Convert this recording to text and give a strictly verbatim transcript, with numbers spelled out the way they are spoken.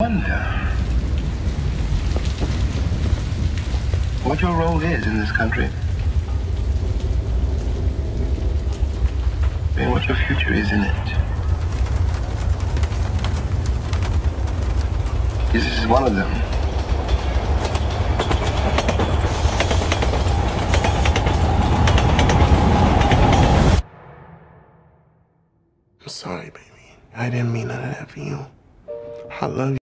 wonder what your role is in this country. And what your future is in it. This is one of them. I'm sorry, baby. I didn't mean none of that for you. I love you.